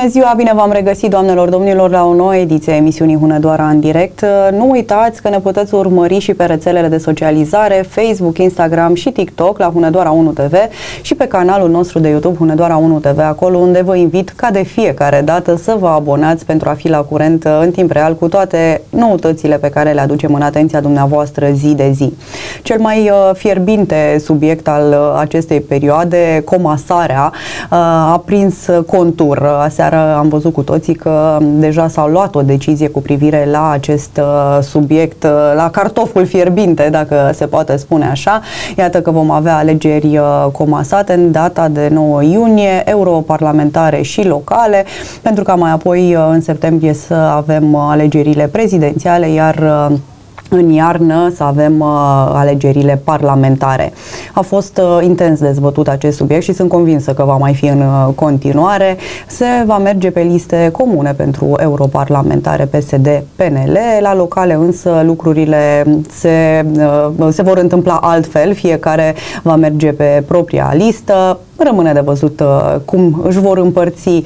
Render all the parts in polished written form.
ziua, bine v-am regăsit, doamnelor, domnilor, la o nouă ediție a emisiunii Hunedoara în direct. Nu uitați că ne puteți urmări și pe rețelele de socializare, Facebook, Instagram și TikTok la Hunedoara 1 TV și pe canalul nostru de YouTube Hunedoara 1 TV, acolo unde vă invit ca de fiecare dată să vă abonați pentru a fi la curent în timp real cu toate noutățile pe care le aducem în atenția dumneavoastră zi de zi. Cel mai fierbinte subiect al acestei perioade, comasarea, a prins contur. Aseară am văzut cu toții că deja s-a luat o decizie cu privire la acest subiect, la cartoful fierbinte, dacă se poate spune așa. Iată că vom avea alegeri comasate în data de 9 iunie, europarlamentare și locale, pentru ca mai apoi în septembrie să avem alegerile prezidențiale, iar în iarnă să avem alegerile parlamentare. A fost intens dezbătut acest subiect și sunt convinsă că va mai fi în continuare. Se va merge pe liste comune pentru europarlamentare PSD-PNL. La locale însă lucrurile se vor întâmpla altfel. Fiecare va merge pe propria listă. Rămâne de văzut cum își vor împărți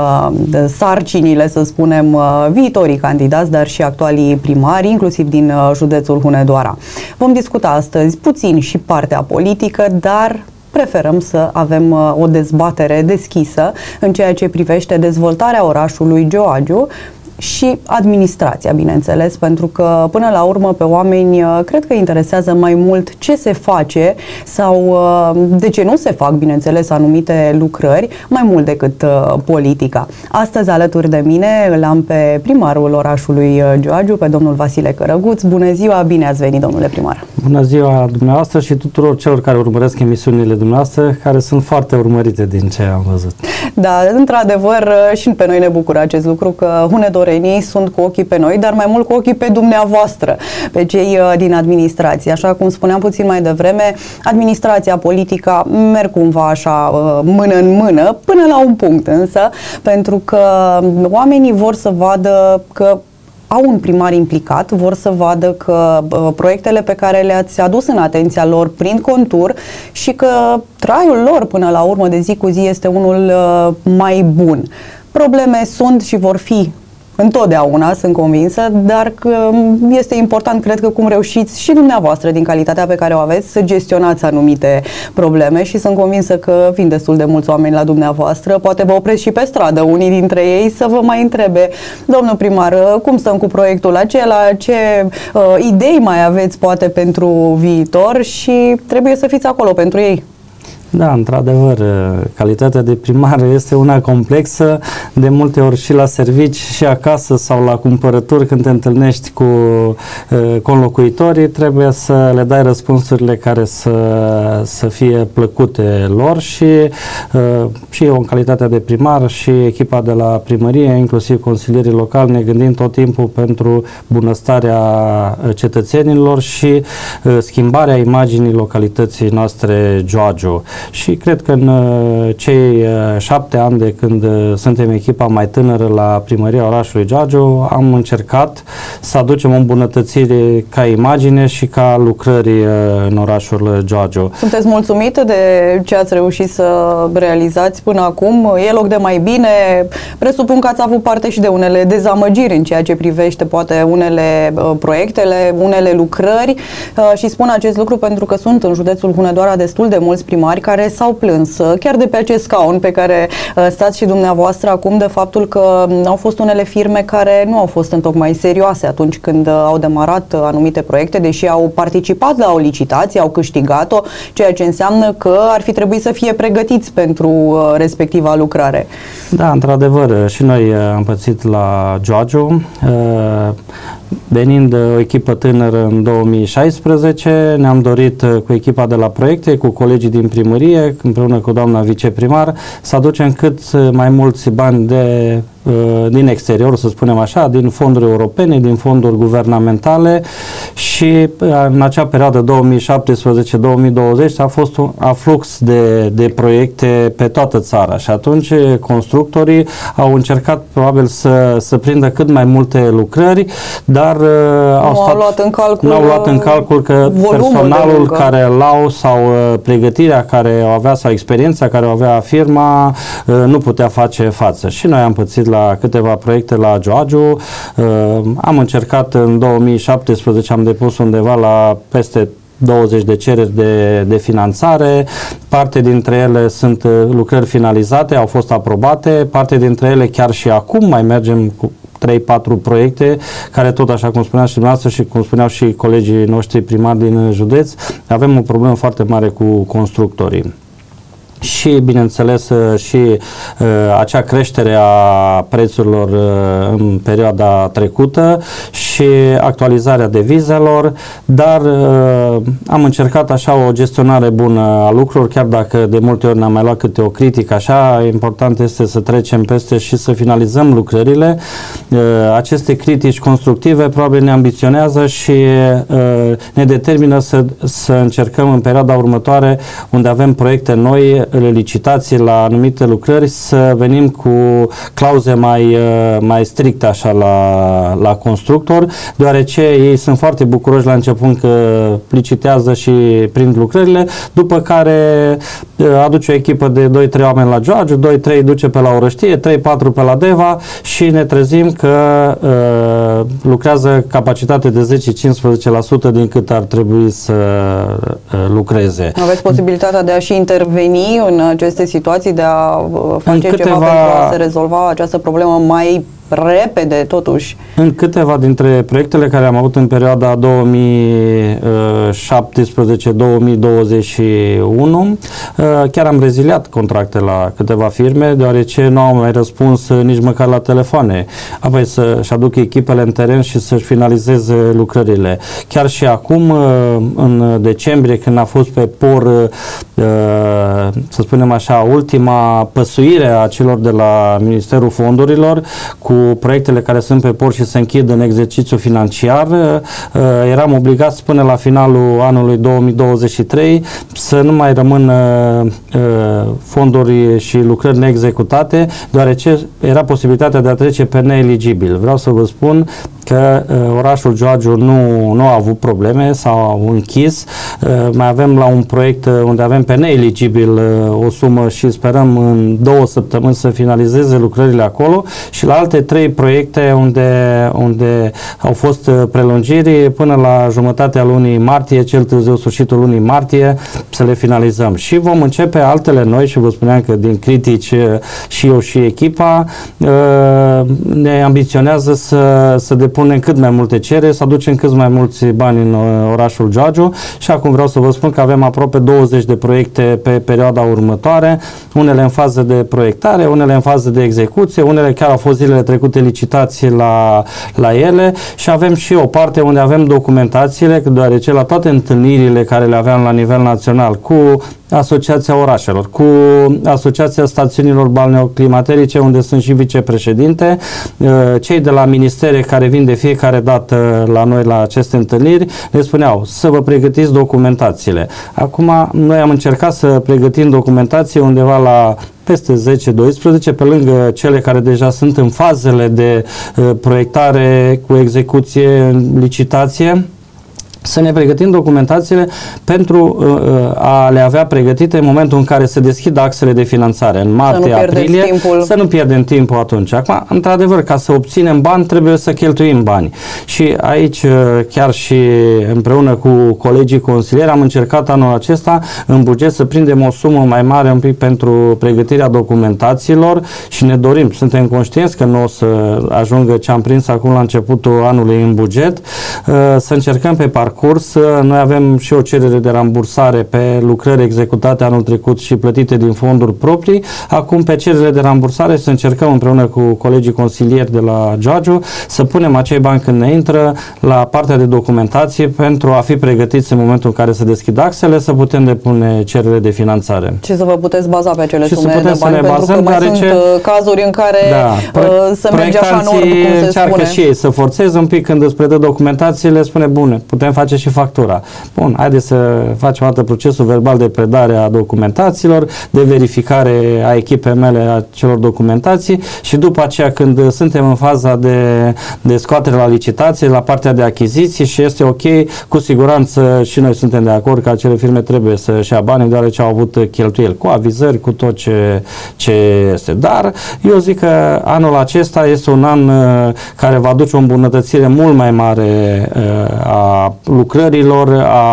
sarcinile, să spunem, viitorii candidați, dar și actualii primari, inclusiv din județul Hunedoara. Vom discuta astăzi puțin și partea politică, dar preferăm să avem o dezbatere deschisă în ceea ce privește dezvoltarea orașului Gioagiu și administrația, bineînțeles, pentru că până la urmă pe oameni cred că interesează mai mult ce se face sau de ce nu se fac, bineînțeles, anumite lucrări, mai mult decât politica. Astăzi alături de mine îl am pe primarul orașului Gioagiu, pe domnul Vasile Cărăguț. Bună ziua, bine ați venit, domnule primar! Bună ziua dumneavoastră și tuturor celor care urmăresc emisiunile dumneavoastră, care sunt foarte urmărite din ce am văzut. Da, într-adevăr și pe noi ne bucură acest lucru, că hunedorenii sunt cu ochii pe noi, dar mai mult cu ochii pe dumneavoastră, pe cei din administrație. Așa cum spuneam puțin mai devreme, administrația, politica merg cumva așa mână în mână, până la un punct însă, pentru că oamenii vor să vadă că au un primar implicat, vor să vadă că proiectele pe care le-ați adus în atenția lor prind contur și că traiul lor până la urmă de zi cu zi este unul mai bun. Probleme sunt și vor fi întotdeauna, sunt convinsă, dar că este important, cred că, cum reușiți și dumneavoastră, din calitatea pe care o aveți, să gestionați anumite probleme și sunt convinsă că vin destul de mulți oameni la dumneavoastră, poate vă opresc și pe stradă, unii dintre ei, să vă mai întrebe: domnul primar, cum stăm cu proiectul acela, ce idei mai aveți poate pentru viitor, și trebuie să fiți acolo pentru ei. Da, într-adevăr, calitatea de primar este una complexă, de multe ori și la servici, și acasă sau la cumpărături, când te întâlnești cu conlocuitorii, trebuie să le dai răspunsurile care să fie plăcute lor și eu, în calitatea de primar, și echipa de la primărie, inclusiv consilierii locali, ne gândim tot timpul pentru bunăstarea cetățenilor și schimbarea imaginii localității noastre Gioagiu. Și cred că în cei 7 ani de când suntem echipa mai tânără la primăria orașului Gioagiu, am încercat să aducem o îmbunătățire ca imagine și ca lucrări în orașul Gioagiu. Sunteți mulțumit de ce ați reușit să realizați până acum? E loc de mai bine? Presupun că ați avut parte și de unele dezamăgiri în ceea ce privește poate unele proiectele, unele lucrări, și spun acest lucru pentru că sunt în județul Hunedoara destul de mulți primari care s-au plâns, chiar de pe acest scaun pe care stați și dumneavoastră acum, de faptul că au fost unele firme care nu au fost întocmai serioase atunci când au demarat anumite proiecte, deși au participat la o licitație, au câștigat-o, ceea ce înseamnă că ar fi trebuit să fie pregătiți pentru respectiva lucrare. Da, într-adevăr, și noi am pățit la Gioagiu. Venind o echipă tânără în 2016, ne-am dorit cu echipa de la proiecte, cu colegii din primărie, împreună cu doamna viceprimar, să aducem cât mai mulți bani de din exterior, să spunem așa, din fonduri europene, din fonduri guvernamentale și în acea perioadă 2017-2020 a fost un aflux de proiecte pe toată țara și atunci constructorii au încercat probabil să prindă cât mai multe lucrări, dar n-au luat în calcul că personalul care l-au sau pregătirea care o avea sau experiența care o avea firma nu putea face față. Și noi am pățit la câteva proiecte la Gioagiu, am încercat în 2017, am depus undeva la peste 20 de cereri de finanțare, parte dintre ele sunt lucrări finalizate, au fost aprobate, parte dintre ele chiar și acum mai mergem cu 3-4 proiecte care tot așa cum spuneați și dumneavoastră și cum spuneau și colegii noștri primari din județ, avem o problemă foarte mare cu constructorii. Și, bineînțeles, și acea creștere a prețurilor în perioada trecută și actualizarea devizelor, dar am încercat așa o gestionare bună a lucrurilor, chiar dacă de multe ori ne-am mai luat câte o critică așa, important este să trecem peste și să finalizăm lucrările. Aceste critici constructive probabil ne ambiționează și ne determină să încercăm în perioada următoare, unde avem proiecte noi, licitații la anumite lucrări, să venim cu clauze mai stricte așa la constructor, deoarece ei sunt foarte bucuroși la început că licitează și prind lucrările, după care aduce o echipă de 2-3 oameni la Gioagiu, 2-3 duce pe la Orăștie, 3-4 pe la Deva și ne trezim că lucrează capacitate de 10-15% din cât ar trebui să lucreze. Aveți posibilitatea de a și interveni în aceste situații, de a face ceva pentru a se rezolva această problemă mai repede, totuși? În câteva dintre proiectele care am avut în perioada 2017-2021, chiar am reziliat contracte la câteva firme, deoarece nu au mai răspuns nici măcar la telefoane. Apoi să-și aducă echipele în teren și să-și finalizeze lucrările. Chiar și acum, în decembrie, când a fost pe por, să spunem așa, ultima păsuire a celor de la Ministerul Fondurilor, cu proiectele care sunt pe por și se închid în exercițiu financiar, eram obligați până la finalul anului 2023 să nu mai rămână fonduri și lucrări neexecutate, deoarece era posibilitatea de a trece pe neeligibil. Vreau să vă spun că orașul Gioagiu nu a avut probleme, s-au închis. Mai avem la un proiect unde avem pe neeligibil o sumă și sperăm în 2 săptămâni să finalizeze lucrările acolo, și la alte 3 proiecte unde au fost prelungiri până la jumătatea lunii martie, cel târziu sfârșitul lunii martie, să le finalizăm. Și vom începe altele noi și vă spuneam că din critici și eu și echipa ne ambiționează să depunem cât mai multe cereri, să aducem cât mai mulți bani în orașul Gioagiu, și acum vreau să vă spun că avem aproape 20 de proiecte pe perioada următoare, unele în fază de proiectare, unele în fază de execuție, unele chiar au fost zilele trecute licitații la ele, și avem și o parte unde avem documentațiile, deoarece la toate întâlnirile care le aveam la nivel național cu Asociația Orașelor, cu Asociația Stațiunilor Balneoclimaterice, unde sunt și vicepreședinte, cei de la ministere care vin de fiecare dată la noi la aceste întâlniri, ne spuneau să vă pregătiți documentațiile. Acum noi am încercat să pregătim documentație undeva la peste 10-12, pe lângă cele care deja sunt în fazele de proiectare cu execuție, licitație, să ne pregătim documentațiile pentru a le avea pregătite în momentul în care se deschid axele de finanțare, în martie-aprilie, să nu pierdem timpul atunci. Acum, într-adevăr, ca să obținem bani, trebuie să cheltuim bani. Și aici, chiar și împreună cu colegii consilieri, am încercat anul acesta în buget să prindem o sumă mai mare un pic pentru pregătirea documentațiilor și ne dorim, suntem conștienți că nu o să ajungă ce am prins acum la începutul anului în buget, să încercăm pe parcurs parcurs. Noi avem și o cerere de rambursare pe lucrări executate anul trecut și plătite din fonduri proprii. Acum pe cererile de rambursare să încercăm împreună cu colegii consilieri de la Giurgiu să punem acei bani când ne intră la partea de documentație pentru a fi pregătiți în momentul în care se deschid axele să putem depune cerere de finanțare. Și să vă puteți baza pe acele sume de bani, pentru că mai sunt cazuri în care să merge așa în orb, cum se încearcă și ei să forțeze un pic când îți predă documentațiile, spune, bune, putem face și factura. Bun, haideți să facem o dată procesul verbal de predare a documentațiilor, de verificare a echipei mele a celor documentații și după aceea când suntem în faza de scoatere la licitație, la partea de achiziții și este ok, cu siguranță și noi suntem de acord că acele firme trebuie să-și ia banii, deoarece au avut cheltuieli cu avizări, cu tot ce este. Dar eu zic că anul acesta este un an care va duce o îmbunătățire mult mai mare a lucrărilor,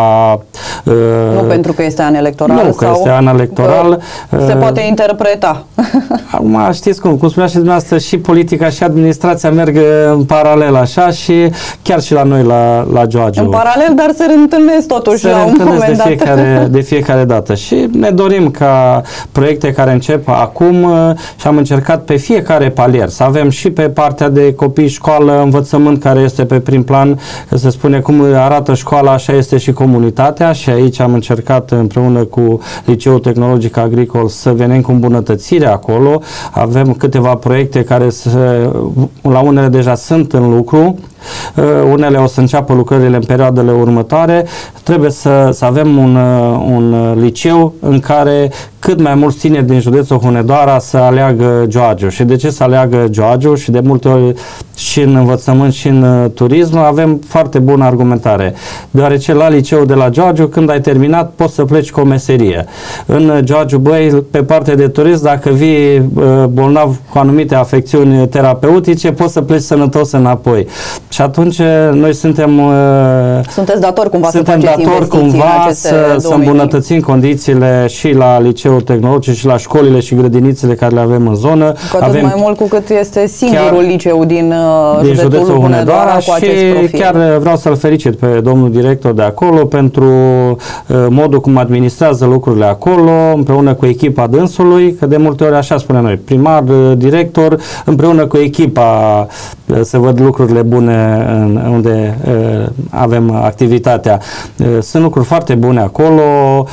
nu pentru că este an electoral. Nu că este an electoral. Se poate interpreta. Acum știți cum spunea și dumneavoastră, și politica și administrația merg în paralel așa și chiar și la noi la Giurgiu. În paralel, dar se reîntâlnesc totuși la un moment dat. De fiecare dată și ne dorim ca proiecte care încep acum și am încercat pe fiecare palier să avem și pe partea de copii, școală, învățământ care este pe prim plan, că se spune cum arată școala, așa este și comunitatea și aici am încercat împreună cu Liceul Tehnologic Agricol să venim cu îmbunătățire acolo. Avem câteva proiecte care la unele deja sunt în lucru, unele o să înceapă lucrările în perioadele următoare. Trebuie să avem un liceu în care cât mai mulți tineri din județul Hunedoara să aleagă Giurgiu. Și de ce să aleagă Giurgiu? Și de multe ori și în învățământ și în turism avem foarte bună argumentare. Deoarece la liceul de la Giurgiu, când ai terminat, poți să pleci cu o meserie. În Giurgiu, băi, pe partea de turism, dacă vii bolnav cu anumite afecțiuni terapeutice, poți să pleci sănătos înapoi. Și atunci noi sunteți datori cumva să faceți investiții să îmbunătățim condițiile și la liceul tehnologic și la școlile și grădinițele care le avem în zonă. Cu atât mai mult cu cât este singurul liceu din județul Hunedoara cu acest profil. Chiar vreau să-l felicit pe domnul director de acolo pentru modul cum administrează lucrurile acolo, împreună cu echipa dânsului, că de multe ori așa spunem noi, primar, director, împreună cu echipa să văd lucrurile bune unde avem activitatea. Sunt lucruri foarte bune acolo,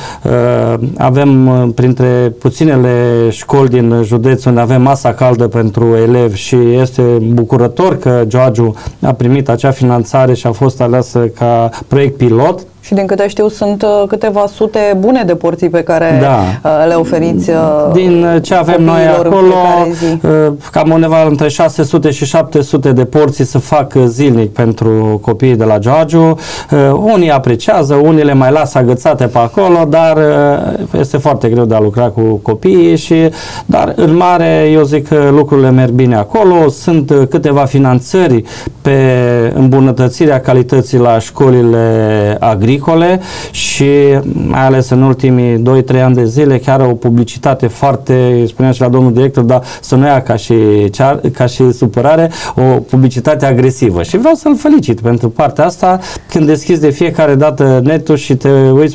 avem printre puținele școli din județ unde avem masa caldă pentru elevi și este bucurător că Giurgiu a primit acea finanțare și a fost aleasă ca proiect pilot. Și din câte știu sunt câteva sute bune de porții pe care le oferiți din ce avem noi acolo, cam undeva între 600 și 700 de porții se fac zilnic pentru copiii de la Giurgiu. Unii apreciază, unii le mai lasă agățate pe acolo, dar este foarte greu de a lucra cu copiii dar în mare eu zic că lucrurile merg bine acolo. Sunt câteva finanțări pe îmbunătățirea calității la școlile agricole și mai ales în ultimii 2-3 ani de zile chiar o publicitate foarte, spuneam și la domnul director, dar să nu ia ca și supărare, o publicitate agresivă. Și vreau să-l felicit pentru partea asta. Când deschizi de fiecare dată netul și te uiți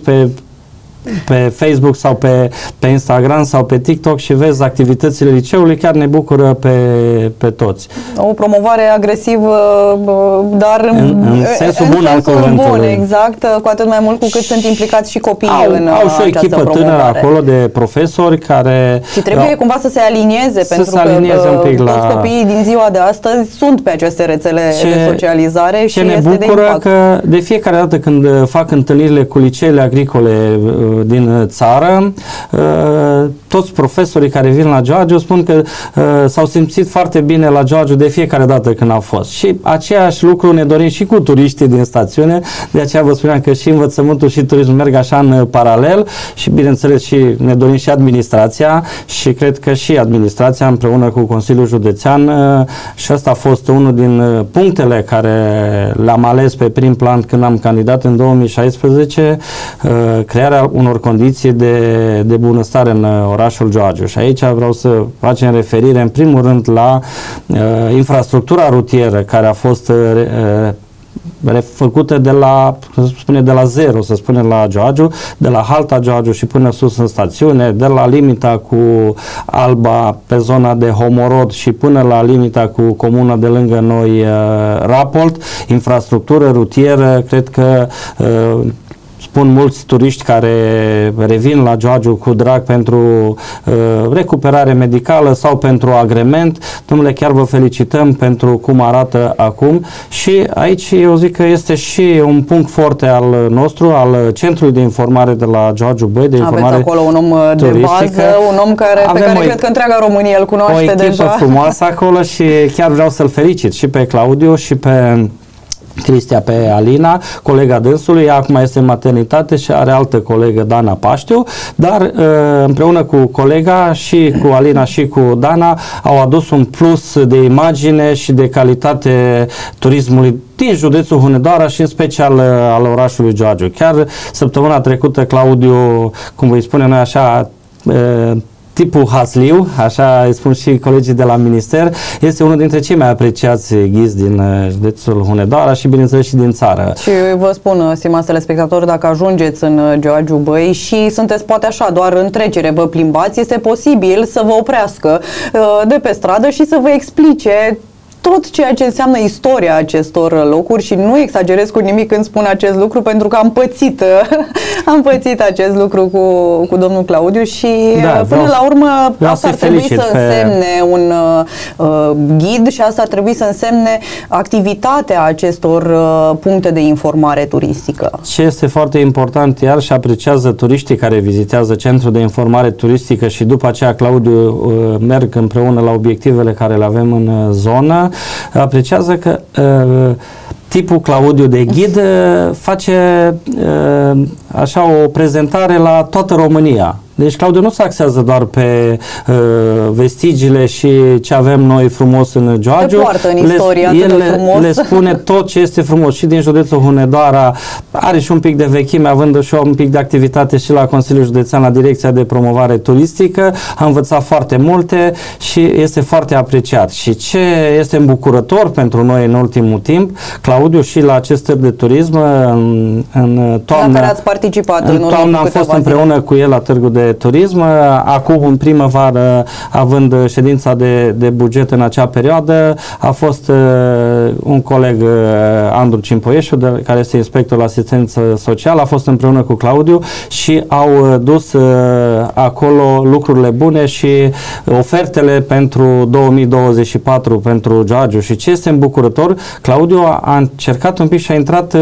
pe Facebook sau pe Instagram sau pe TikTok și vezi activitățile liceului, chiar ne bucură pe toți. O promovare agresivă, dar în sensul bun al cuvântului. Exact, cu atât mai mult cu cât sunt implicați și copiii în au și o echipă tânără acolo de profesori care... Și trebuie cumva să se alinieze, pentru că toți copiii din ziua de astăzi sunt pe aceste rețele de socializare și ne bucură că de fiecare dată când fac întâlnirile cu liceele agricole din țară, toți profesorii care vin la Giurgiu spun că s-au simțit foarte bine la Giurgiu de fiecare dată când au fost. Și aceeași lucru ne dorim și cu turiștii din stațiune, de aceea vă spuneam că și învățământul și turismul merg așa în paralel și bineînțeles și ne dorim și administrația și cred că și administrația împreună cu Consiliul Județean și ăsta a fost unul din punctele care le-am ales pe prim plan când am candidat în 2016, crearea unor condiții de bunăstare în orașul Giurgiu. Și aici vreau să facem referire în primul rând la infrastructura rutieră care a fost refăcute de la, de la zero, să spunem, la Gioagiu, de la halta Gioagiu și până sus în stațiune, de la limita cu Alba pe zona de Homorod și până la limita cu comuna de lângă noi, Rapolt, infrastructură rutieră, cred că spun mulți turiști care revin la Gioagiu cu drag pentru recuperare medicală sau pentru agrement. Domnule, chiar vă felicităm pentru cum arată acum și aici eu zic că este și un punct forte al nostru, al Centrului de Informare de la Gioagiu Băi, de informare. Aveți acolo un om de bază, un om pe care cred că întreaga Românie îl cunoaște deja. O echipă frumoasă acolo și chiar vreau să-l felicit și pe Claudiu și pe Cristia, pe Alina, colega dânsului. Ea acum este în maternitate și are altă colegă, Dana Paștiu, dar împreună cu colega și cu Alina și cu Dana au adus un plus de imagine și de calitate turismului din județul Hunedoara și în special al orașului Gioagiu. Chiar săptămâna trecută Claudiu, cum îi spunem noi așa, tipul Hasliu, așa îi spun și colegii de la minister, este unul dintre cei mai apreciați ghizi din județul Hunedoara și bineînțeles și din țară. Și vă spun, stimați telespectatori, dacă ajungeți în Gioagiu Băi și sunteți poate așa doar în trecere, vă plimbați, este posibil să vă oprească de pe stradă și să vă explice tot ceea ce înseamnă istoria acestor locuri și nu exagerez cu nimic când spun acest lucru pentru că am pățit acest lucru cu domnul Claudiu și până la urmă asta ar trebui să însemne un ghid și asta ar trebui să însemne activitatea acestor puncte de informare turistică. Ce este foarte important, iar și apreciază turiștii care vizitează Centrul de Informare Turistică și după aceea Claudiu merg împreună la obiectivele care le avem în zonă, apreciază că tipul Claudiu de ghid face așa o prezentare la toată România. Deci Claudiu nu se axează doar pe vestigiile și ce avem noi frumos în Gioagiu. El le spune tot ce este frumos și din județul Hunedoara. Are și un pic de vechime, având și un pic de activitate și la Consiliul Județean, la Direcția de Promovare Turistică. A învățat foarte multe și este foarte apreciat. Și ce este îmbucurător pentru noi în ultimul timp, Claudiu și la acest târg de turism în toamnă. La care ați participat în toamnă am fost împreună cu el la târgul de turism. Acum în primăvară, având ședința de buget în acea perioadă, a fost un coleg, Andru Cimpoieșu, care este inspector la asistență socială, a fost împreună cu Claudiu și au dus acolo lucrurile bune și ofertele pentru 2024 pentru Gioagiu. Și ce este îmbucurător, Claudiu a încercat un pic și a intrat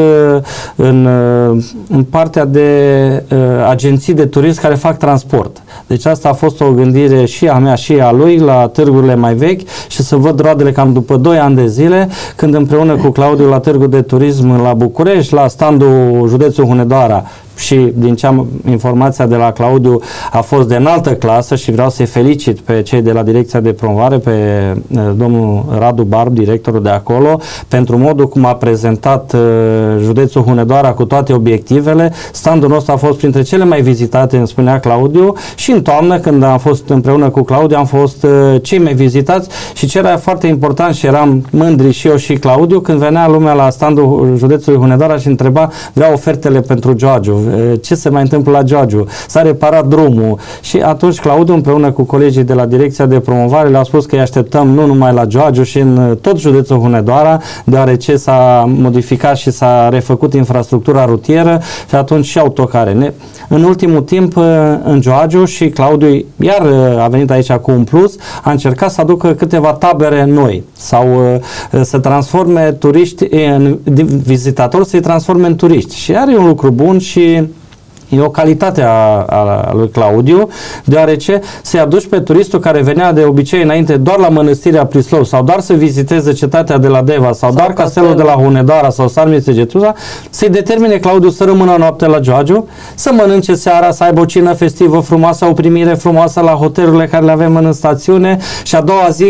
în partea de agenții de turism care fac transport. Deci asta a fost o gândire și a mea și a lui la târgurile mai vechi și să văd roadele cam după 2 ani de zile, când împreună cu Claudiu la târgul de turism la București, la standul județul Hunedoara, și din ce am informația de la Claudiu a fost de înaltă clasă și vreau să-i felicit pe cei de la Direcția de Promovare, pe domnul Radu Barb, directorul de acolo, pentru modul cum a prezentat județul Hunedoara cu toate obiectivele. Standul nostru a fost printre cele mai vizitate, îmi spunea Claudiu, și în toamnă, când am fost împreună cu Claudiu, am fost cei mai vizitați și ce era foarte important și eram mândri și eu și Claudiu, când venea lumea la standul județului Hunedoara și întreba, vrea ofertele pentru Gioagiu, ce se mai întâmplă la Gioagiu, s-a reparat drumul și atunci Claudiu împreună cu colegii de la Direcția de Promovare le-au spus că îi așteptăm nu numai la Gioagiu și în tot județul Hunedoara, deoarece s-a modificat și s-a refăcut infrastructura rutieră și atunci și autocare. În ultimul timp în Gioagiu și Claudiu iar a venit aici cu un plus, a încercat să aducă câteva tabere noi sau să transforme turiști, vizitatori să-i transforme în turiști și are un lucru bun și e o calitate a lui Claudiu, deoarece să-i aduci pe turistul care venea de obicei înainte doar la Mănăstirea Prislov sau doar să viziteze cetatea de la Deva sau doar castelul de la Hunedoara sau Sarmițe Getruza, să-i determine Claudiu să rămână noapte la Gioagiu, să mănânce seara, să aibă o cină festivă frumoasă, o primire frumoasă la hotelurile care le avem în stațiune și a doua zi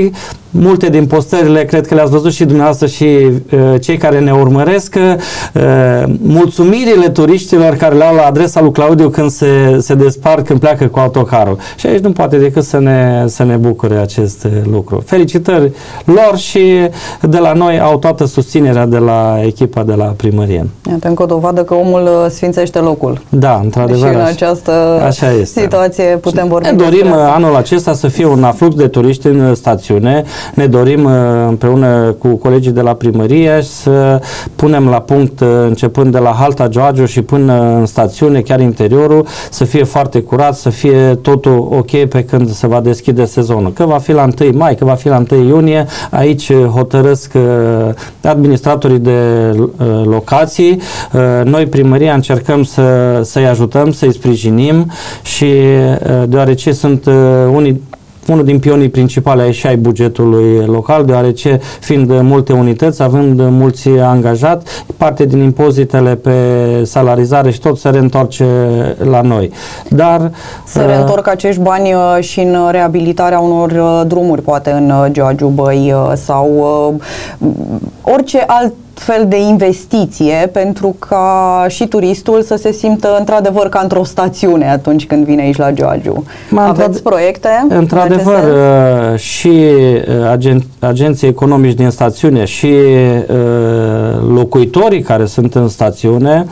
multe din postările, cred că le-ați văzut și dumneavoastră și cei care ne urmăresc, mulțumirile turiștilor care le au la adresa lui Claudiu când se despart, când pleacă cu autocarul. Și aici nu poate decât să ne bucure acest lucru. Felicitări lor și de la noi au toată susținerea de la echipa de la primărie. Iată încă o dovadă că omul sfințește locul. Da, într-adevăr. Și în această situație putem vorbi. Ne dorim anul acesta să fie un aflux de turiști în stațiune. Ne dorim împreună cu colegii de la primărie să punem la punct, începând de la halta Gioagiu și până în stațiune, chiar interiorul, să fie foarte curat, să fie totul ok pe când se va deschide sezonul. Că va fi la 1 mai, că va fi la 1 iunie, aici hotărăsc administratorii de locații. Noi, primăria, încercăm să-i ajutăm, să-i sprijinim și deoarece sunt unul din pionii principale ai bugetului local, deoarece fiind multe unități, având mulți angajați, parte din impozitele pe salarizare și tot se reîntoarce la noi. Dar se reîntorc acești bani și în reabilitarea unor drumuri, poate în Gioagiu Băi sau orice alt fel de investiție pentru ca și turistul să se simtă într-adevăr ca într-o stațiune atunci când vine aici la Gioagiu. Aveți proiecte? Într-adevăr, și agenții economici din stațiune și locuitorii care sunt în stațiune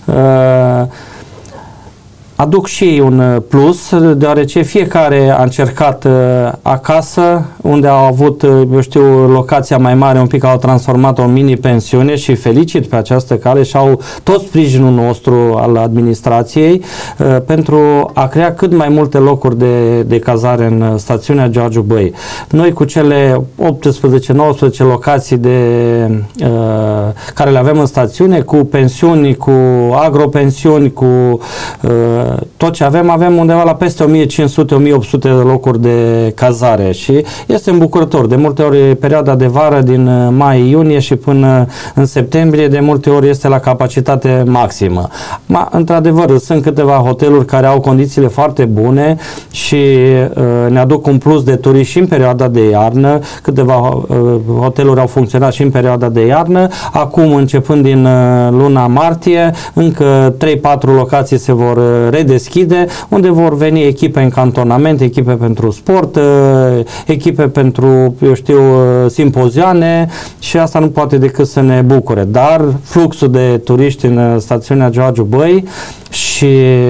aduc și ei un plus, deoarece fiecare a încercat acasă, unde au avut, eu știu, locația mai mare, un pic au transformat-o în mini-pensiune și felicit pe această cale și au tot sprijinul nostru al administrației pentru a crea cât mai multe locuri de cazare în stațiunea Gioagiu Băi. Noi cu cele 18-19 locații care le avem în stațiune, cu pensiuni, cu agropensiuni, cu tot ce avem undeva la peste 1500-1800 de locuri de cazare și este îmbucurător. De multe ori perioada de vară din mai-iunie și până în septembrie de multe ori este la capacitate maximă. Într-adevăr, sunt câteva hoteluri care au condițiile foarte bune și ne aduc un plus de turiști și în perioada de iarnă. Câteva hoteluri au funcționat și în perioada de iarnă. Acum, începând din luna martie, încă 3-4 locații se vor redeschide, unde vor veni echipe în cantonament, echipe pentru sport, echipe pentru, eu știu, simpozioane și asta nu poate decât să ne bucure. Dar fluxul de turiști în stațiunea Gioagiu Băi și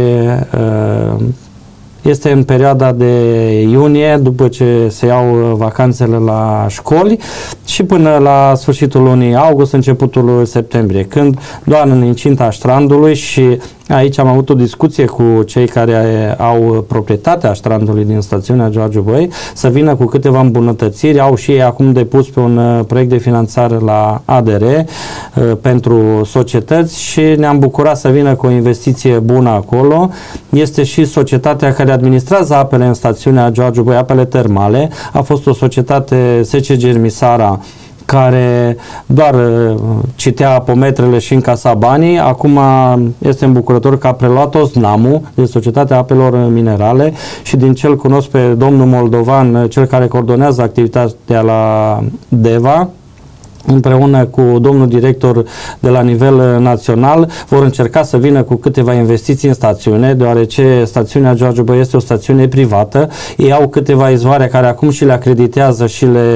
este în perioada de iunie, după ce se iau vacanțele la școli și până la sfârșitul lunii august, începutul lui septembrie, când doar în incinta strandului și aici am avut o discuție cu cei care au proprietatea strandului din stațiunea Gioagiu Băi să vină cu câteva îmbunătățiri. Au și ei acum depus pe un proiect de finanțare la ADR pentru societăți și ne-am bucurat să vină cu o investiție bună acolo. Este și societatea care administrează apele în stațiunea Gioagiu Băi, apele termale. A fost o societate SC Germisara care doar citea apometrele și încasa banii. Acum este îmbucurător că a preluat OSNAM-ul din Societatea Apelor Minerale și din cel cunosc pe domnul Moldovan, cel care coordonează activitatea la DEVA, împreună cu domnul director de la nivel național, vor încerca să vină cu câteva investiții în stațiune, deoarece stațiunea Gioagiu Băi este o stațiune privată. Ei au câteva izvoare care acum și le acreditează și le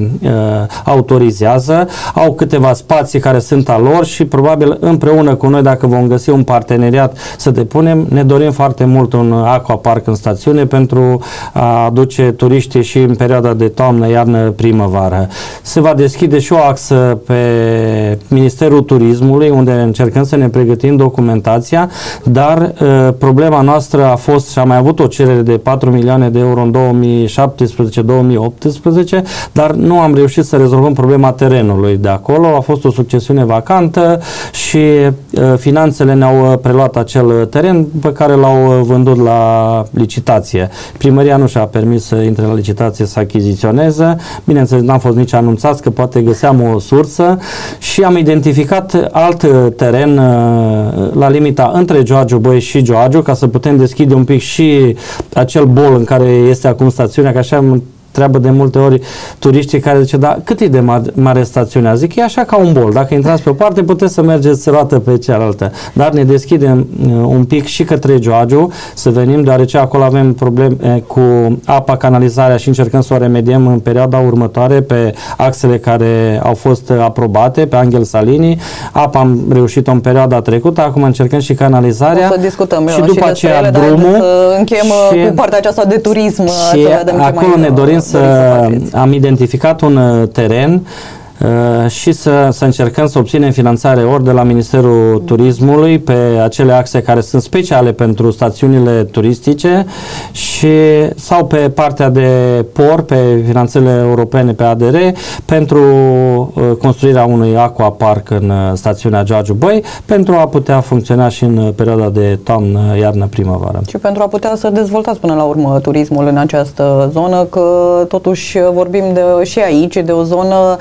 autorizează. Au câteva spații care sunt a lor și probabil împreună cu noi, dacă vom găsi un parteneriat să depunem, ne dorim foarte mult un aquapark în stațiune pentru a aduce turiștii și în perioada de toamnă, iarnă, primăvară. Se va deschide și o axă pe Ministerul Turismului, unde încercăm să ne pregătim documentația, dar problema noastră a fost și am mai avut o cerere de 4 milioane de euro în 2017-2018, dar nu am reușit să rezolvăm problema terenului de acolo. A fost o succesiune vacantă și finanțele ne-au preluat acel teren pe care l-au vândut la licitație. Primăria nu și-a permis să intre la licitație să achiziționeze. Bineînțeles, n-am fost nici anunțați că poate găseam o sursă și am identificat alt teren la limita între Gioagiu Băi și Gioagiu, ca să putem deschide un pic și acel bol în care este acum stațiunea, că așa întreabă de multe ori turiștii care zice, da, cât e de mare stațiunea? Zic, e așa ca un bol. Dacă intrați pe o parte, puteți să mergeți roată pe cealaltă. Dar ne deschidem un pic și către Giurgiu să venim, deoarece acolo avem probleme cu apa, canalizarea și încercăm să o remediem în perioada următoare pe axele care au fost aprobate, pe Angel Salini. Apa am reușit-o în perioada trecută, acum încercăm și canalizarea. O să discutăm și după aceea ele, drumul. Să încheiem cu partea aceasta de turism. Și acolo ne dorim am identificat un teren și să încercăm să obținem finanțare ori de la Ministerul Turismului pe acele axe care sunt speciale pentru stațiunile turistice sau pe partea de port, pe finanțele europene, pe ADR, pentru construirea unui aquapark în stațiunea Giurgiu Băi, pentru a putea funcționa și în perioada de toamnă, iarnă, primăvară. Și pentru a putea să dezvoltați până la urmă turismul în această zonă, că totuși vorbim și aici de o zonă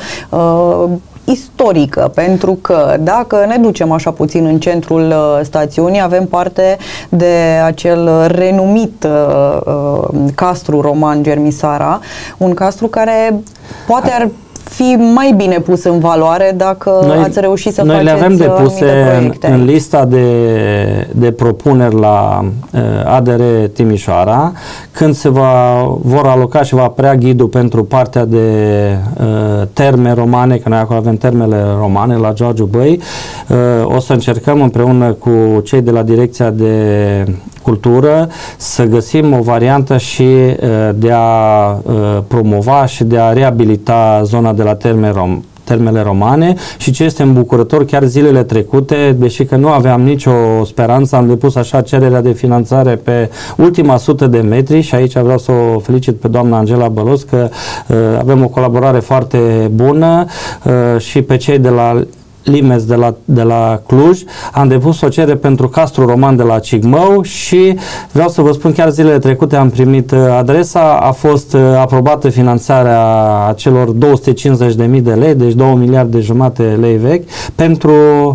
istorică, pentru că dacă ne ducem așa puțin în centrul stațiunii, avem parte de acel renumit castru roman Germisara, un castru care poate ar fi mai bine pus în valoare dacă ați reușit să faceți le avem depuse proiecte în lista de propuneri la ADR Timișoara, când se vor aloca și va apărea ghidul pentru partea de terme romane, că noi acolo avem termele romane la Giurgiu Băi. O să încercăm împreună cu cei de la Direcția de Cultură să găsim o variantă și de a promova și de a reabilita zona de la termele romane, și ce este îmbucurător, chiar zilele trecute, deși că nu aveam nicio speranță, am depus așa cererea de finanțare pe ultima 100 de metri și aici vreau să o felicit pe doamna Angela Bălos că avem o colaborare foarte bună și pe cei de la Limes de la Cluj. Am depus o cerere pentru castru roman de la Cigmău și vreau să vă spun, chiar zilele trecute am primit adresa, a fost aprobată finanțarea acelor 250.000 de lei, deci 2 miliarde jumate lei vechi, pentru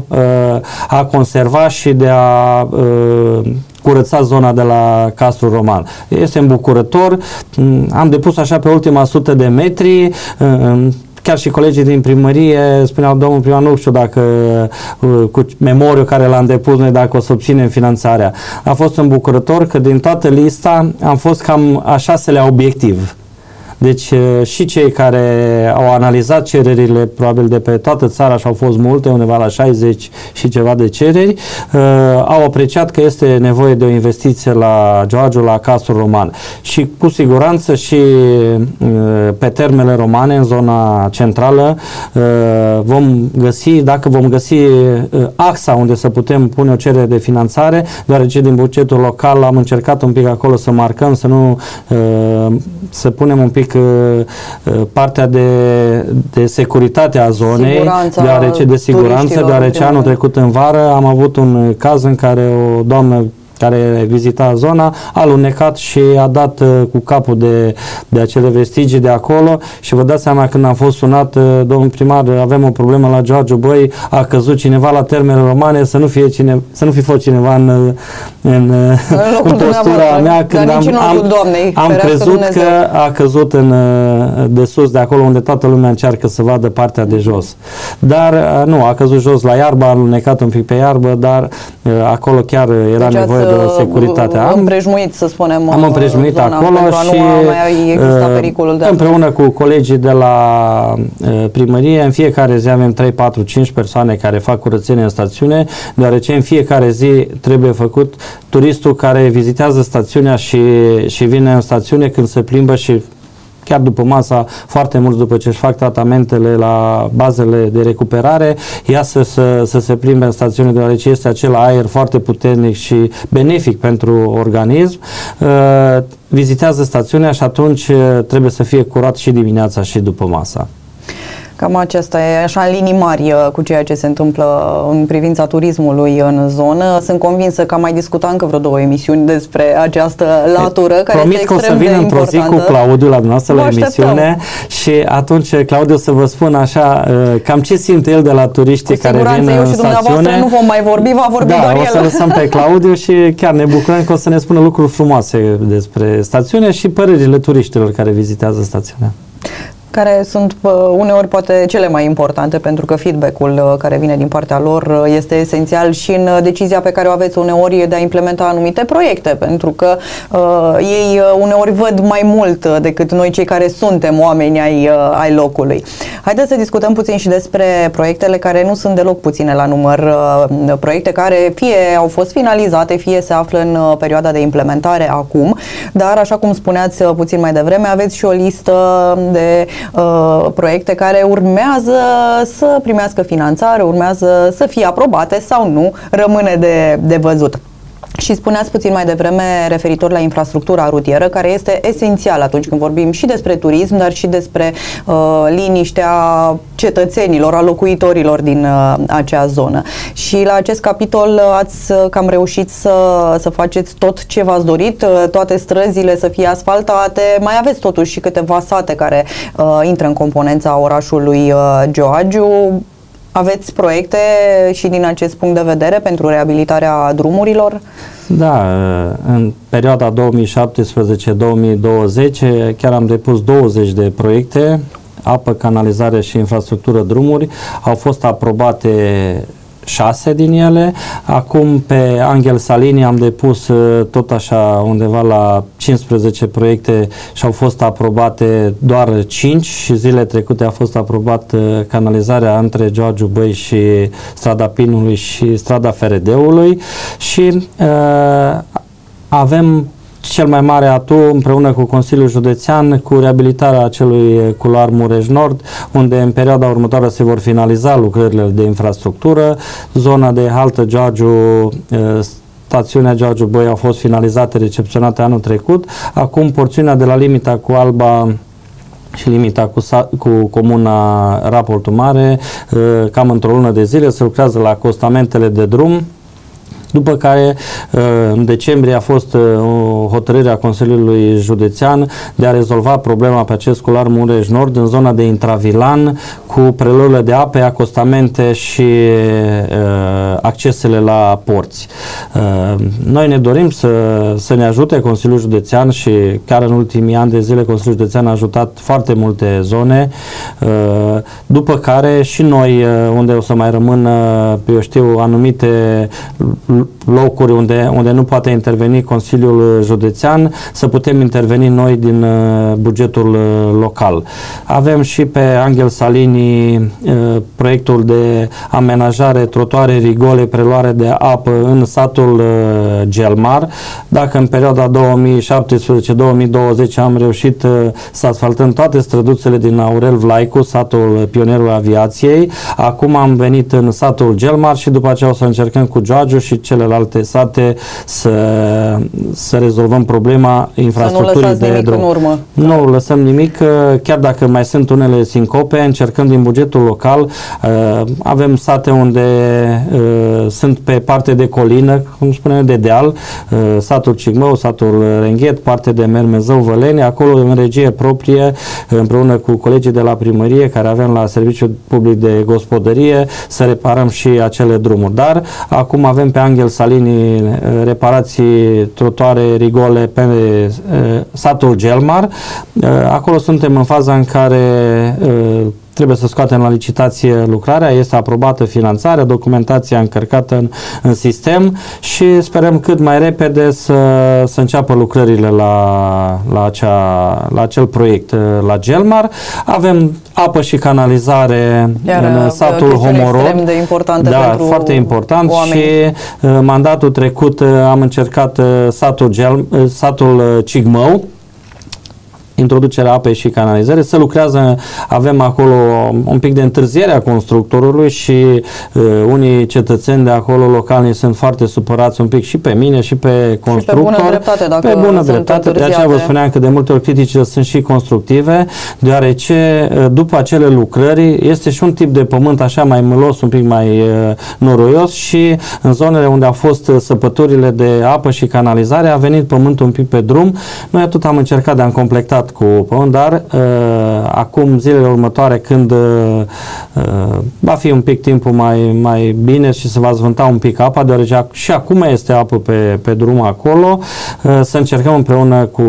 a conserva și de a curăța zona de la castru roman. Este îmbucurător. Am depus așa pe ultima 100 de metri. Chiar și colegii din primărie spuneau, domnul primar, nu știu dacă cu memoriul care l-am depus noi, dacă o să obținem finanțarea. A fost îmbucurător că din toată lista am fost cam a 6-lea obiectiv. Deci și cei care au analizat cererile, probabil de pe toată țara, și au fost multe, undeva la 60 și ceva de cereri, au apreciat că este nevoie de o investiție la Giurgiu, la castru roman. Și cu siguranță și pe termele romane, în zona centrală, dacă vom găsi axa unde să putem pune o cerere de finanțare, deoarece din bugetul local am încercat un pic acolo să marcăm, să punem un pic partea de securitate a zonei, deoarece anul trecut în vară am avut un caz în care o doamnă care vizita zona a alunecat și a dat cu capul de acele vestigii de acolo și vă dați seama, când am fost sunat, domnul primar, avem o problemă la Giurgiu Băi, a căzut cineva la termele romane, să nu fi fost cineva în postura mea, când am crezut că a căzut de sus, de acolo unde toată lumea încearcă să vadă partea de jos. Dar nu, a căzut jos la iarbă, a alunecat un pic pe iarbă, dar acolo chiar era nevoie de o securitate. Am împrejmuit, să spunem, am împrejmuit acolo și împreună cu colegii de la primărie, în fiecare zi avem 3, 4, 5 persoane care fac curățenie în stațiune, deoarece în fiecare zi trebuie făcut turistul care vizitează stațiunea și vine în stațiune, când se plimbă și chiar după masa, foarte mulți după ce își fac tratamentele la bazele de recuperare, iasă să se plimbe în stațiune, deoarece este acel aer foarte puternic și benefic pentru organism. Vizitează stațiunea și atunci trebuie să fie curat și dimineața și după masa. Cam aceasta e așa în linii mari cu ceea ce se întâmplă în privința turismului în zonă. Sunt convinsă că am mai discutat încă vreo 2 emisiuni despre această latură care promit este extrem că o să vin într-o zi cu Claudiu la dumneavoastră la emisiune și atunci Claudiu să vă spun așa cam ce simte el de la turiștii care vin eu și în stațiune. Nu vom mai vorbi, va vorbi doar el. O să lăsăm pe Claudiu și chiar ne bucurăm că o să ne spună lucruri frumoase despre stațiune și părerile turiștilor care vizitează stațiunea. Care sunt uneori poate cele mai importante, pentru că feedback-ul care vine din partea lor este esențial și în decizia pe care o aveți uneori de a implementa anumite proiecte, pentru că ei uneori văd mai mult decât noi cei care suntem oameni ai locului. Haideți să discutăm puțin și despre proiectele care nu sunt deloc puține la număr, proiecte care fie au fost finalizate, fie se află în perioada de implementare acum, dar așa cum spuneați puțin mai devreme, aveți și o listă de proiecte care urmează să primească finanțare, urmează să fie aprobate sau nu, rămâne de văzut. Și spuneați puțin mai devreme referitor la infrastructura rutieră, care este esențială atunci când vorbim și despre turism, dar și despre liniștea cetățenilor, a locuitorilor din acea zonă. Și la acest capitol ați cam reușit să faceți tot ce v-ați dorit, toate străzile să fie asfaltate, mai aveți totuși și câteva sate care intră în componența orașului Gioagiu. Aveți proiecte și din acest punct de vedere pentru reabilitarea drumurilor? Da, în perioada 2017-2020 chiar am depus 20 de proiecte, apă, canalizare și infrastructură drumuri. Au fost aprobate 6 din ele. Acum pe Angel Salini am depus tot așa undeva la 15 proiecte și au fost aprobate doar 5 și zilele trecute a fost aprobat canalizarea între Gioagiu Băi și strada Pinului și strada Feredeului și avem cel mai mare atu împreună cu Consiliul Județean cu reabilitarea acelui culoar Mureș Nord, unde în perioada următoare se vor finaliza lucrările de infrastructură. Zona de haltă Gioagiu, stațiunea Gioagiu Băi au fost finalizate, recepționate anul trecut. Acum porțiunea de la limita cu Alba și limita cu comuna Raportul Mare, cam într-o lună de zile se lucrează la acostamentele de drum. După care, în decembrie a fost o hotărâre a Consiliului Județean de a rezolva problema pe acest culoar Mureș Nord în zona de intravilan cu preluările de ape, acostamente și accesele la porți. Noi ne dorim să ne ajute Consiliul Județean și chiar în ultimii ani de zile Consiliul Județean a ajutat foarte multe zone, după care și noi, unde o să mai rămână, eu știu, anumite locuri unde nu poate interveni Consiliul Județean, să putem interveni noi din bugetul local. Avem și pe Angel Salini proiectul de amenajare, trotuare, rigole, preluare de apă în satul Gelmar. Dacă în perioada 2017-2020 am reușit să asfaltăm toate străduțele din Aurel Vlaicu, satul Pionierul Aviației, acum am venit în satul Gelmar și după aceea o să încercăm cu Gioagiu și celelalte sate să rezolvăm problema infrastructurii de drum. Nu lăsăm nimic, chiar dacă mai sunt unele sincope, încercăm din bugetul local. Avem sate unde sunt pe parte de colină, cum spunem, de deal, satul Cigmău, satul Renghet, parte de Mermezău, Văleni, acolo în regie proprie, împreună cu colegii de la primărie care avem la Serviciul Public de Gospodărie, să reparăm și acele drumuri. Dar acum avem pe Angel Salini reparații, trotuare, rigole pe satul Gelmar. Acolo suntem în faza în care trebuie să scoatem la licitație lucrarea, este aprobată finanțarea, documentația încărcată în sistem și sperăm cât mai repede să înceapă lucrările la acel proiect la Gelmar. Avem apă și canalizare în satul Homorod. Extrem de importantă pentru foarte important oameni. Și mandatul trecut am încercat satul Cigmău. introducerea apei și canalizării. Se lucrează, avem acolo un pic de întârziere a constructorului și unii cetățeni de acolo localni sunt foarte supărați un pic și pe mine și pe constructor. Și pe bună dreptate, dacă pe bună dreptate, întârziate. de aceea vă spuneam că de multe ori criticile sunt și constructive, deoarece după acele lucrări este și un tip de pământ așa mai mâlos, un pic mai noroios și în zonele unde au fost săpăturile de apă și canalizare a venit pământul un pic pe drum. Noi atât am încercat de a completat cu pământ, dar acum zilele următoare când va fi un pic timpul mai bine și se va zvânta un pic apa, deoarece și acum este apă pe drum acolo, să încercăm împreună cu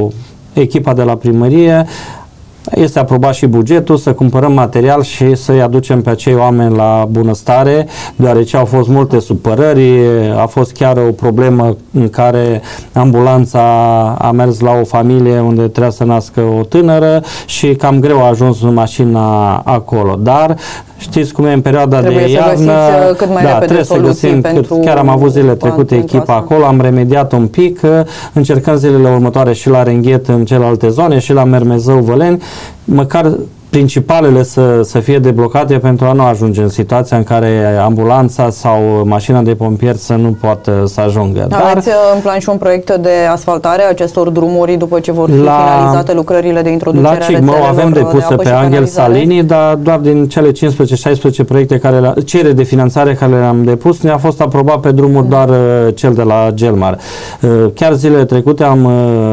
echipa de la primărie, este aprobat și bugetul, să cumpărăm material și să-i aducem pe acei oameni la bunăstare, deoarece au fost multe supărări, a fost chiar o problemă în care ambulanța a mers la o familie unde trebuia să nască o tânără și cam greu a ajuns mașina acolo, dar știți cum e în perioada de iarnă, cât mai repede trebuie să găsim, chiar am avut zilele trecute echipa acolo, am remediat un pic, încercăm zilele următoare și la Renghet în celelalte zone și la Mermezău, Văleni, măcar principalele să fie deblocate pentru a nu ajunge în situația în care ambulanța sau mașina de pompieri să nu poată să ajungă. Aveți în plan și un proiect de asfaltare a acestor drumuri după ce vor fi finalizate lucrările de introducere a rețelelor de apă și avem depuse pe Angel Salini, dar doar din cele 15-16 proiecte cereri de finanțare care le-am depus, ne-a fost aprobat pe drumuri doar cel de la Gelmar. Chiar zilele trecute am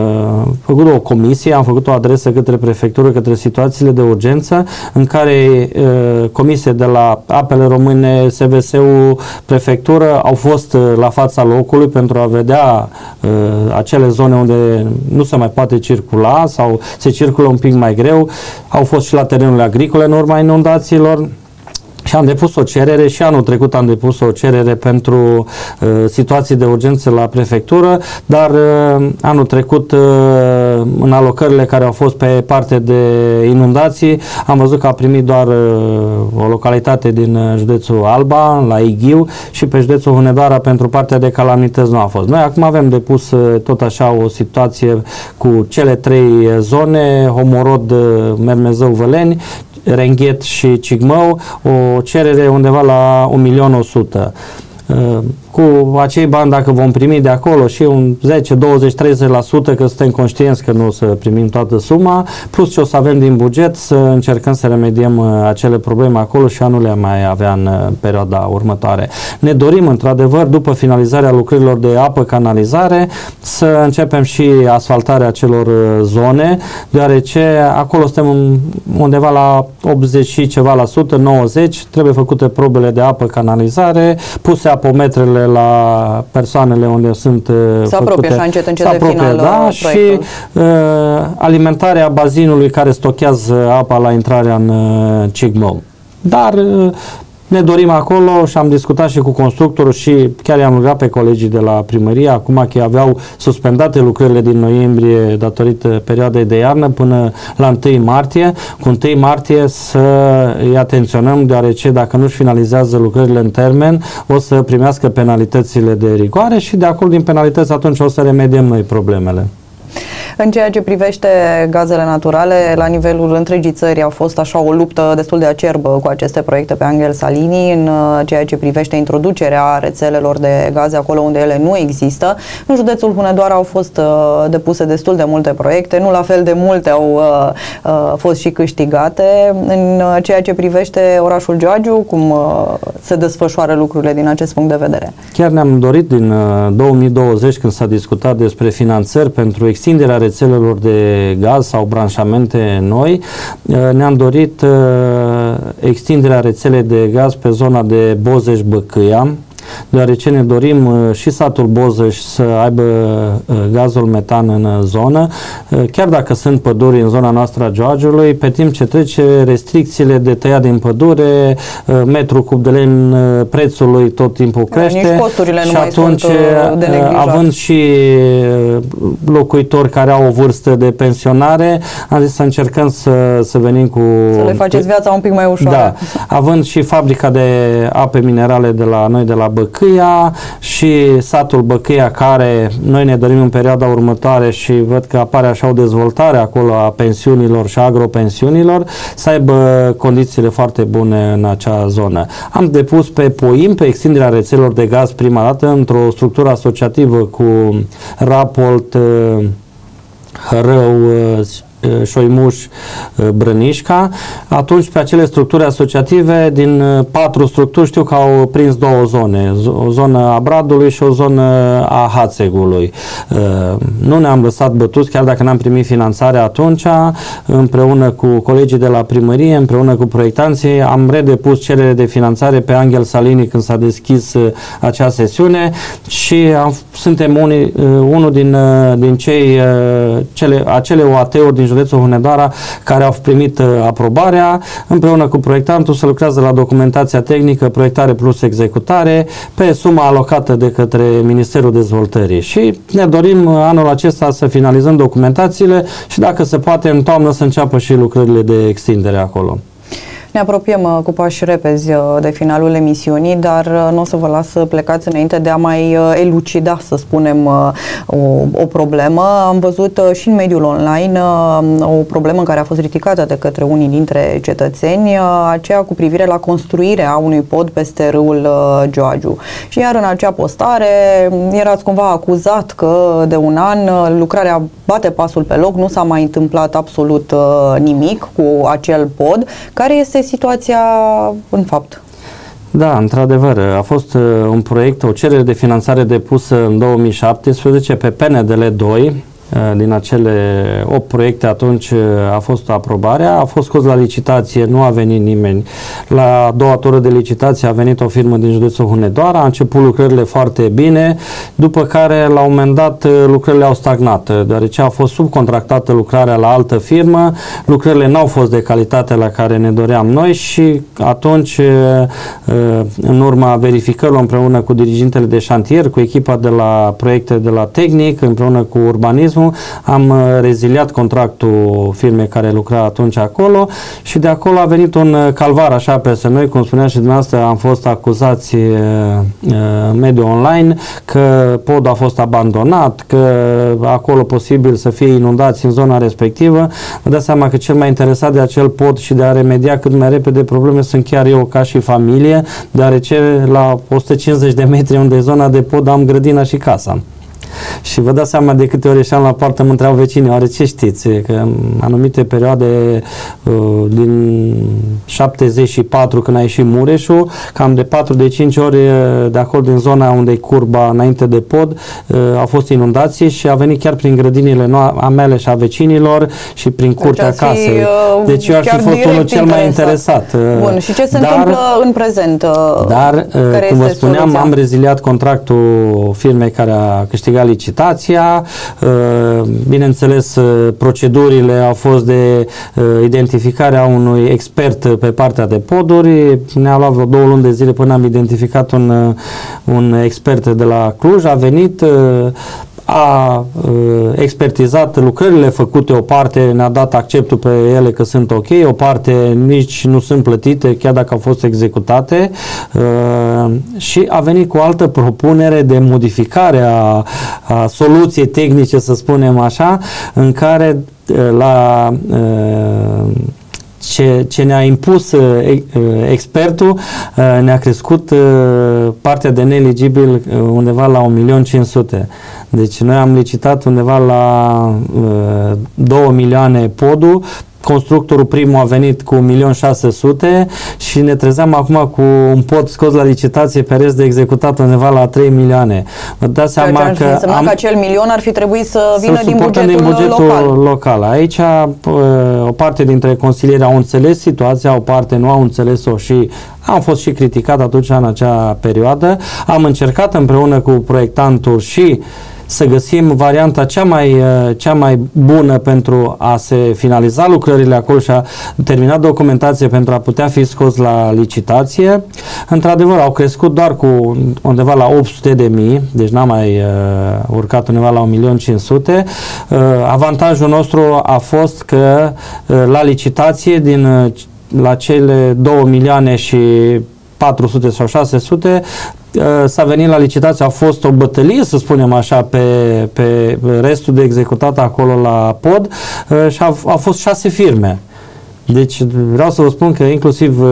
făcut o comisie, am făcut o adresă către prefectură, către situațiile de urgență, în care comisie de la Apele Române, SVS-ul, prefectură au fost la fața locului pentru a vedea acele zone unde nu se mai poate circula sau se circulă un pic mai greu. Au fost și la terenurile agricole în urma inundațiilor. Și am depus o cerere și anul trecut am depus o cerere pentru situații de urgență la prefectură, dar anul trecut în alocările care au fost pe parte de inundații am văzut că a primit doar o localitate din județul Alba, la Ighiu, și pe județul Hunedoara pentru partea de calamități nu a fost. Noi acum avem depus tot așa o situație cu cele 3 zone, Homorod, Mermezău, Văleni, Renghet și Cigmău, o cerere undeva la 1.100.000. Cu acei bani, dacă vom primi de acolo și un 10, 20, 30%, că suntem conștienți că nu o să primim toată suma, plus ce o să avem din buget, să încercăm să remediem acele probleme acolo și anul le mai avea în perioada următoare. Ne dorim, într-adevăr, după finalizarea lucrărilor de apă, canalizare, să începem și asfaltarea acelor zone, deoarece acolo suntem undeva la 80 și ceva la sută, 90, trebuie făcute probele de apă, canalizare, puse apometrele la persoanele unde sunt se apropie așa încet de final, da, și alimentarea bazinului care stochează apa la intrarea în Cigmău. Dar ne dorim acolo și am discutat și cu constructorul și chiar i-am rugat pe colegii de la primărie, acum că aveau suspendate lucrările din noiembrie datorită perioadei de iarnă până la 1 martie. Cu 1 martie să îi atenționăm, deoarece dacă nu-și finalizează lucrările în termen, o să primească penalitățile de rigoare și de acolo din penalități atunci o să remediem noi problemele. În ceea ce privește gazele naturale, la nivelul întregii țări a fost așa o luptă destul de acerbă cu aceste proiecte pe Angel Salini, în ceea ce privește introducerea rețelelor de gaze acolo unde ele nu există. În județul Hunedoara au fost depuse destul de multe proiecte, nu la fel de multe au fost și câștigate. În ceea ce privește orașul Giurgiu, cum se desfășoară lucrurile din acest punct de vedere? Chiar ne-am dorit din 2020, când s-a discutat despre finanțări pentru extinderea rețelelor de gaz sau branșamente noi, ne-am dorit extinderea rețelei de gaz pe zona de Bozeș-Băcâia, deoarece ne dorim și satul Bozeș să aibă gazul metan în zonă, chiar dacă sunt păduri în zona noastră a Giurgiului, pe timp ce trece restricțiile de tăiat din pădure, metru cub de lemn prețului tot timpul crește, nici costurile și nu mai atunci, sunt de neglijat. Având și locuitori care au o vârstă de pensionare, am zis să încercăm să venim cu... Să le faceți viața un pic mai ușoară. Da, având și fabrica de ape minerale de la noi, de la Băcâia, Băcâia și satul Băcâia, care noi ne dorim în perioada următoare și văd că apare așa o dezvoltare acolo a pensiunilor și agropensiunilor, să aibă condițiile foarte bune în acea zonă. Am depus pe POIM, pe extinderea rețelelor de gaz prima dată, într-o structură asociativă cu Rapolt, Hărău, Șoimuș, Brănișca. Atunci, pe acele structuri asociative, din 4 structuri, știu că au prins 2 zone, o zonă a Bradului și o zonă a Hațegului. Nu ne-am lăsat bătuți, chiar dacă n-am primit finanțare atunci, împreună cu colegii de la primărie, împreună cu proiectanții, am redepus cerere de finanțare pe Angel Salini când s-a deschis acea sesiune și suntem unul din acele OAT-uri din județul Hunedoara care au primit aprobarea. Împreună cu proiectantul se lucrează la documentația tehnică, proiectare plus executare, pe suma alocată de către Ministerul Dezvoltării. Și ne dorim anul acesta să finalizăm documentațiile și, dacă se poate, în toamnă să înceapă și lucrările de extindere acolo. Ne apropiem cu pași repezi de finalul emisiunii, dar nu o să vă las să plecați înainte de a mai elucida, să spunem, o problemă. Am văzut și în mediul online o problemă care a fost ridicată de către unii dintre cetățeni, aceea cu privire la construirea unui pod peste râul Gioagiu. Și iar în acea postare erați cumva acuzat că de un an lucrarea bate pasul pe loc, nu s-a mai întâmplat absolut nimic cu acel pod. Care este situația în fapt? Da, într-adevăr, a fost un proiect, o cerere de finanțare depusă în 2017 pe PNDL 2. Din acele 8 proiecte atunci a fost aprobarea, a fost scos la licitație, nu a venit nimeni. La a doua tură de licitație a venit o firmă din județul Hunedoara, a început lucrările foarte bine, după care la un moment dat lucrările au stagnat, deoarece a fost subcontractată lucrarea la altă firmă, lucrările n-au fost de calitate la care ne doream noi și atunci, în urma verificărilor împreună cu dirigintele de șantier, cu echipa de la proiecte de la tehnic, împreună cu urbanismul, am reziliat contractul firmei care lucra atunci acolo și de acolo a venit un calvar așa peste noi, cum spunea și dumneavoastră, am fost acuzați în mediul online că podul a fost abandonat, că acolo posibil să fie inundați în zona respectivă. Vă dați seama că cel mai interesat de acel pod și de a remedia cât mai repede probleme sunt chiar eu ca și familie, deoarece la 150 de metri unde e zona de pod am grădina și casa. Și vă dați seama, de câte ori ieșeam la poartă, mă întreabă vecinii, oare ce știți? Că în anumite perioade din 74, când a ieșit Mureșul, cam de 4-5 ori de acolo din zona unde e curba înainte de pod, au fost inundații și a venit chiar prin grădinile a mele și a vecinilor și prin curtea casei. Deci eu aș fi fost unul cel mai interesat. Bun, și ce se întâmplă în prezent? Dar, cum vă spuneam, am reziliat contractul firmei care a câștigat licitația. Bineînțeles, procedurile au fost de identificare a unui expert pe partea de poduri. Ne-a luat vreo 2 luni de zile până am identificat un expert de la Cluj. A venit, a expertizat lucrările făcute, o parte ne-a dat acceptul pe ele că sunt ok, o parte nici nu sunt plătite, chiar dacă au fost executate, și a venit cu o altă propunere de modificare a soluției tehnice, să spunem așa, în care ce ne-a impus expertul ne-a crescut partea de neeligibil undeva la 1.500.000. Deci noi am licitat undeva la 2 milioane podul, constructorul primul a venit cu 1.600.000 și ne trezeam acum cu un pod scos la licitație pe rest de executat undeva la 3 milioane. Vă dați seama că acel milion ar fi trebuit să vină din bugetul local. Aici o parte dintre consilieri au înțeles situația, o parte nu au înțeles-o și am fost și criticat atunci în acea perioadă. Am încercat împreună cu proiectantul și să găsim varianta cea mai bună pentru a se finaliza lucrările acolo și a termina documentație pentru a putea fi scos la licitație. Într-adevăr, au crescut doar cu undeva la 800.000, deci n-a mai urcat undeva la 1.500.000. Avantajul nostru a fost că la licitație, la cele 2 milioane și 400 sau 600, s-a venit la licitație, a fost o bătălie, să spunem așa, pe restul de executat acolo la pod și a fost 6 firme. Deci vreau să vă spun că inclusiv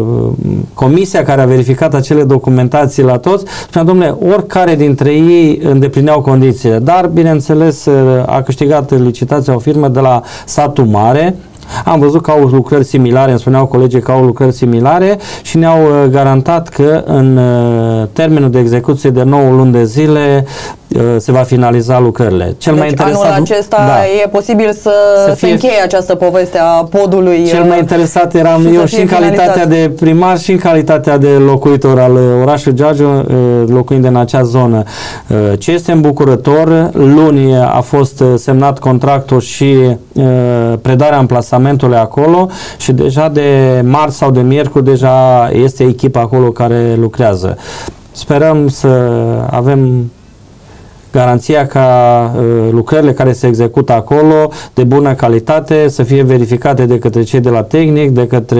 comisia care a verificat acele documentații la toți, spunea, domnule, oricare dintre ei îndeplineau condițiile, dar bineînțeles a câștigat licitația o firmă de la satul mare. Am văzut că au lucrări similare, îmi spuneau colegii că au lucrări similare și ne-au garantat că în termenul de execuție de 9 luni de zile se va finaliza lucrările. Deci anul acesta e posibil să se încheie această poveste a podului. Cel mai interesat eram eu și în calitatea de primar și în calitatea de locuitor al orașului Giurgiu, locuind în acea zonă. Ce este îmbucurător, luni a fost semnat contractul și predarea amplasamentului acolo și deja de marți sau de miercuri deja este echipa acolo care lucrează. Sperăm să avem garanția ca lucrările care se execută acolo de bună calitate să fie verificate de către cei de la tehnic,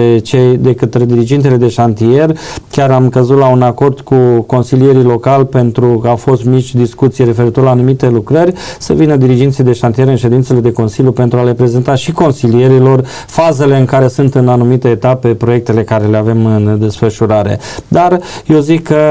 de către dirigintele de șantier. Chiar am căzut la un acord cu consilierii locali pentru că au fost mici discuții referitor la anumite lucrări, să vină diriginții de șantier în ședințele de consiliu pentru a le prezenta și consilierilor fazele în care sunt în anumite etape proiectele care le avem în desfășurare. Dar eu zic că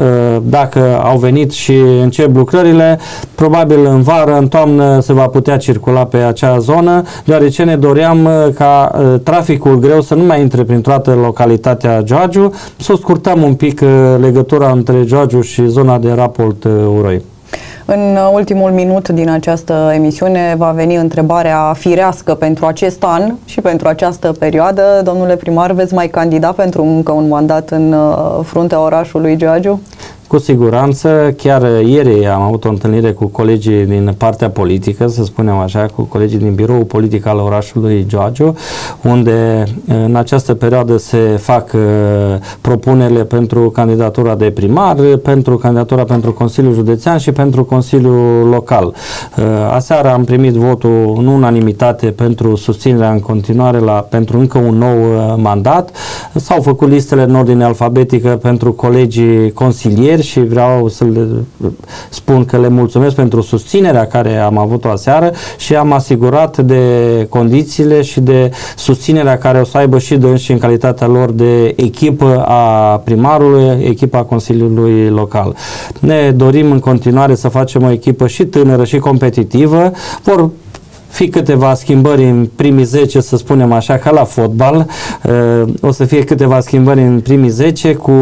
dacă au venit și încep lucrările, probabil în vară, în toamnă se va putea circula pe acea zonă, deoarece ne doream ca traficul greu să nu mai intre prin toată localitatea Giurgiu, să scurtăm un pic legătura între Giurgiu și zona de Rapolt Uroi. În ultimul minut din această emisiune va veni întrebarea firească pentru acest an și pentru această perioadă. Domnule primar, veți mai candida pentru încă un mandat în fruntea orașului Giurgiu? Cu siguranță, chiar ieri am avut o întâlnire cu colegii din partea politică, să spunem așa, cu colegii din biroul politic al orașului Giurgiu, unde în această perioadă se fac propunerile pentru candidatura de primar, pentru candidatura pentru Consiliul Județean și pentru Consiliul Local. Aseară am primit votul în unanimitate pentru susținerea în continuare pentru încă un nou mandat. S-au făcut listele în ordine alfabetică pentru colegii consilieri și vreau să le spun că le mulțumesc pentru susținerea care am avut-o aseară și am asigurat de condițiile și de susținerea care o să aibă și dânsi în calitatea lor de echipă a primarului, echipa Consiliului Local. Ne dorim în continuare să facem o echipă și tânără și competitivă. Vor fi câteva schimbări în primii 10, să spunem așa, ca la fotbal. O să fie câteva schimbări în primii 10 cu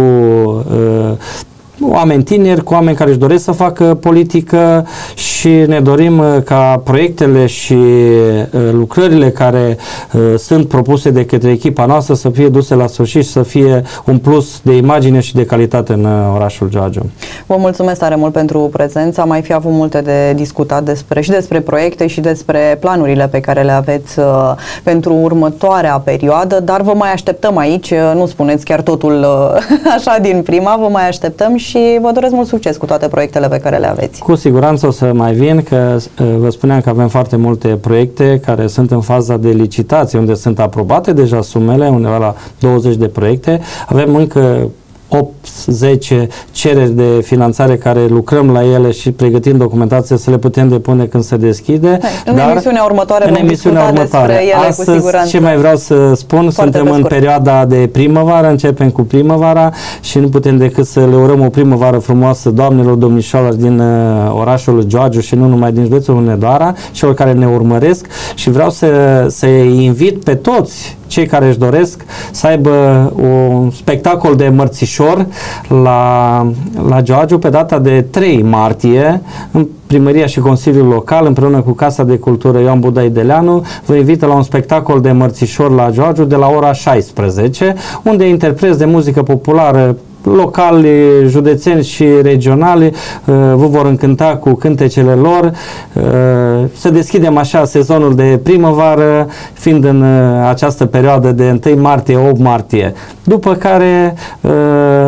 oameni tineri, cu oameni care își doresc să facă politică și ne dorim ca proiectele și lucrările care sunt propuse de către echipa noastră să fie duse la sfârșit și să fie un plus de imagine și de calitate în orașul Giurgiu. Vă mulțumesc tare mult pentru prezență. Mai fi avut multe de discutat despre proiecte și despre planurile pe care le aveți pentru următoarea perioadă, dar vă mai așteptăm aici, nu spuneți chiar totul așa din prima, vă mai așteptăm și vă doresc mult succes cu toate proiectele pe care le aveți. Cu siguranță o să mai vin, că vă spuneam că avem foarte multe proiecte care sunt în faza de licitație, unde sunt aprobate deja sumele, undeva la 20 de proiecte. Avem încă 8-10 cereri de finanțare care lucrăm la ele și pregătim documentație să le putem depune când se deschide. În emisiunea următoare vom discuta despre ele. Astăzi, cu siguranță. ce mai vreau să spun, suntem în perioada de primăvară, începem cu primăvara și nu putem decât să le urăm o primăvară frumoasă doamnelor, domnișoarelor din orașul Giurgiu și nu numai din județul Hunedoara, celor care ne urmăresc, și vreau să invit pe toți cei care își doresc să aibă un spectacol de mărțișor la Giurgiu pe data de 3 martie în Primăria și Consiliul Local împreună cu Casa de Cultură Ioan Budai Deleanu vă invită la un spectacol de mărțișor la Giurgiu de la ora 16, unde interpreți de muzică populară locali, județeni și regionali vă vor încânta cu cântecele lor. Să deschidem așa sezonul de primăvară, fiind în această perioadă de 1 martie, 8 martie. După care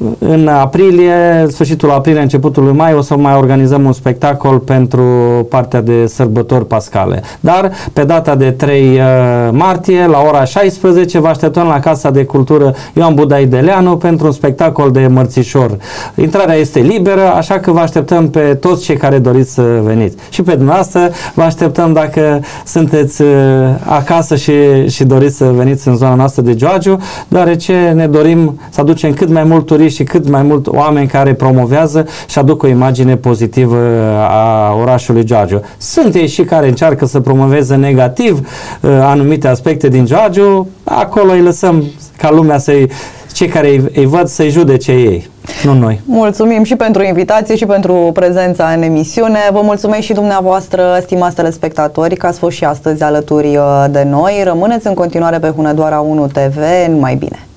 în aprilie, sfârșitul aprilie, începutul lui mai, o să mai organizăm un spectacol pentru partea de sărbători pascale. Dar pe data de 3 martie, la ora 16, vă așteptăm la Casa de Cultură Ioan Budai Deleanu pentru un spectacol de mărțișor. Intrarea este liberă, așa că vă așteptăm pe toți cei care doriți să veniți. Și pe dumneavoastră vă așteptăm dacă sunteți acasă și doriți să veniți în zona noastră de Giurgiu, deoarece ne dorim să aducem cât mai mult turiști și cât mai mult oameni care promovează și aduc o imagine pozitivă a orașului Giurgiu. Sunt ei și care încearcă să promoveze negativ anumite aspecte din Giurgiu, acolo îi lăsăm ca lumea cei care îi văd să-i judece ei, nu noi. Mulțumim și pentru invitație și pentru prezența în emisiune. Vă mulțumesc și dumneavoastră, stimați telespectatori, că ați fost și astăzi alături de noi. Rămâneți în continuare pe Hunedoara 1 TV. Numai bine!